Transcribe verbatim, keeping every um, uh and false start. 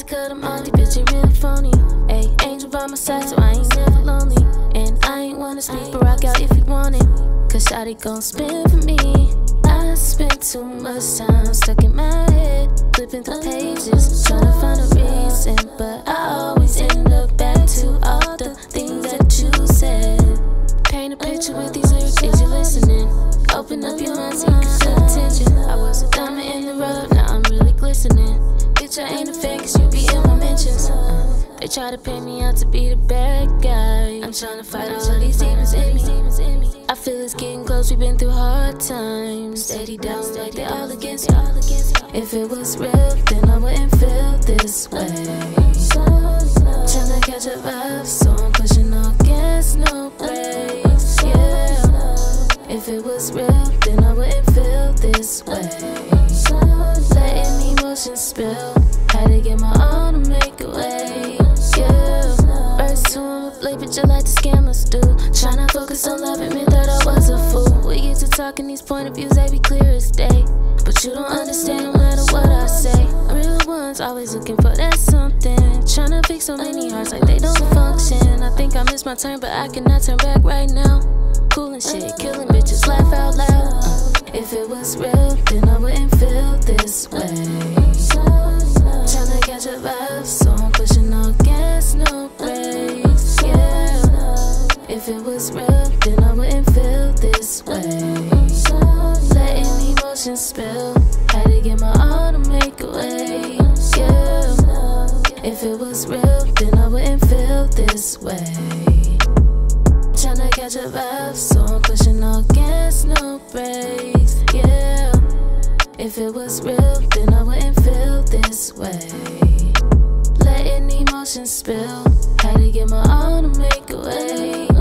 cut them all, these bitches really phony. Ayy, angel by my side, so I ain't never lonely. And I ain't wanna speak, but rock out if you want it. Cause shawty gon' spin for me. I spent too much time stuck in my head, flipping through pages, trying to find a reason. But I always end up back to all the things that you said. Paint a picture with these lyrics, is you listening? Open up your mind so you can feel attention. I was a diamond in the rough, now I'm really glistening. Bitch, I ain't a fan cause you be in my mentions. uh, They try to pay me out to be the bad guy. I'm trying to fight all these demons in me. I feel it's getting close, we've been through hard times. Steady down, like they all against me. If it was real, then I wouldn't feel this way. Tryna catch a vibe, so I'm pushing all gas, no brakes, yeah. If it was real, then I wouldn't feel this way. Letting emotions spill, had to get my own to make a way, yeah. Verse two, I'm a play, but you like the scammers do. Tryna focus on love, admit that I was a fool. We get to talking, these point of views, they be clear as day. But you don't understand no matter what I say. Real ones always looking for that something. Tryna fix so many hearts like they don't function. I think I missed my turn, but I cannot turn back right now. Cool and shit, killing bitches, laugh out loud. uh, If it was real, then I wouldn't feel this way. Tryna catch a vibe, so I'm pushing all gas, no brakes, yeah. If it was real, then I wouldn't feel this way. Letting emotions spill, had to get my all to make a way, yeah. If it was real, then I wouldn't feel this way. Tryna catch a vibe, so I'm pushing all gas, no brakes, yeah. If it was real, then I wouldn't feel this way. Letting emotions spill, had to get my all to make a way.